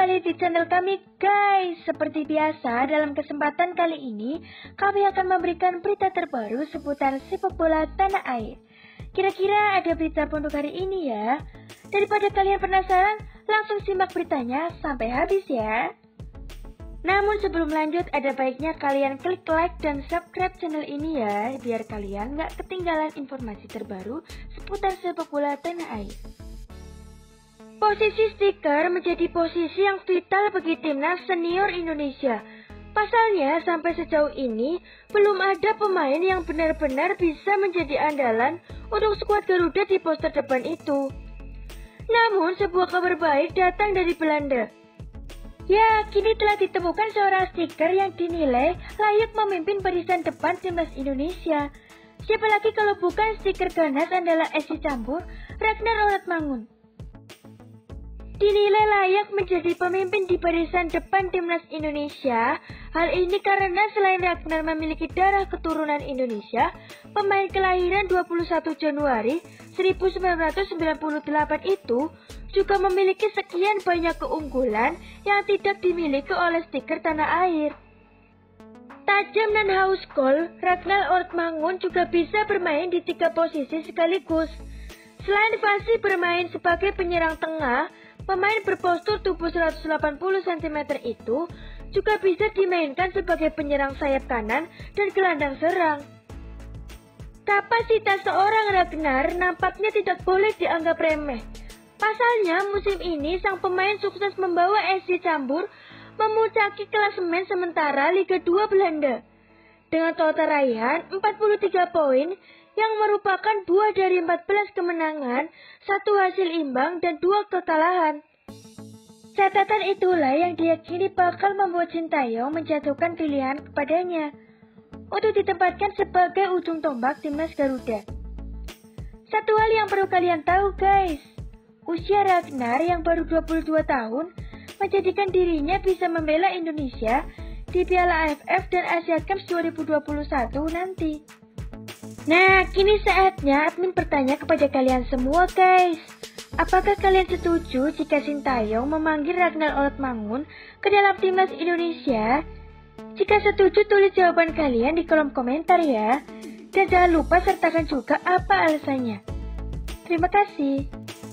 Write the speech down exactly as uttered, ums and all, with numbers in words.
kembali di channel kami guys. Seperti biasa, dalam kesempatan kali ini kami akan memberikan berita terbaru seputar sepak bola tanah air. Kira-kira ada berita apa untuk hari ini ya? Daripada kalian penasaran, langsung simak beritanya sampai habis ya. Namun sebelum lanjut, ada baiknya kalian klik like dan subscribe channel ini ya, biar kalian gak ketinggalan informasi terbaru seputar sepak bola tanah air. Posisi stiker menjadi posisi yang vital bagi Timnas Senior Indonesia. Pasalnya, sampai sejauh ini, belum ada pemain yang benar-benar bisa menjadi andalan untuk skuad Garuda di pos terdepan itu. Namun, sebuah kabar baik datang dari Belanda. Ya, kini telah ditemukan seorang stiker yang dinilai layak memimpin barisan depan Timnas Indonesia. Siapa lagi kalau bukan stiker Ganas andalan S C Cambuur, Ragnar Oratmangun. Dinilai layak menjadi pemimpin di barisan depan Timnas Indonesia. Hal ini karena selain Ragnar memiliki darah keturunan Indonesia, pemain kelahiran dua puluh satu Januari seribu sembilan ratus sembilan puluh delapan itu juga memiliki sekian banyak keunggulan yang tidak dimiliki oleh stiker tanah air. Tajam dan haus gol, Ragnar Oratmangun juga bisa bermain di tiga posisi sekaligus. Selain fasih bermain sebagai penyerang tengah, pemain berpostur tubuh seratus delapan puluh sentimeter itu juga bisa dimainkan sebagai penyerang sayap kanan dan gelandang serang. Kapasitas seorang Ragnar nampaknya tidak boleh dianggap remeh. Pasalnya, musim ini sang pemain sukses membawa S C Cambuur memuncaki klasemen sementara Liga dua Belanda dengan total raihan empat puluh tiga poin yang merupakan dua dari empat belas kemenangan, satu hasil imbang, dan dua kekalahan. Catatan itulah yang diyakini bakal membuat Shin Tae-yong menjatuhkan pilihan kepadanya untuk ditempatkan sebagai ujung tombak Timnas Garuda. Satu hal yang perlu kalian tahu guys, usia Ragnar yang baru dua puluh dua tahun menjadikan dirinya bisa membela Indonesia di Piala A F F dan Asia Cup dua ribu dua puluh satu nanti. Nah, kini saatnya admin bertanya kepada kalian semua guys. Apakah kalian setuju jika Shin Tae-yong memanggil Ragnar Oratmangun ke dalam Timnas Indonesia? Jika setuju, tulis jawaban kalian di kolom komentar ya. Dan jangan lupa sertakan juga apa alasannya. Terima kasih.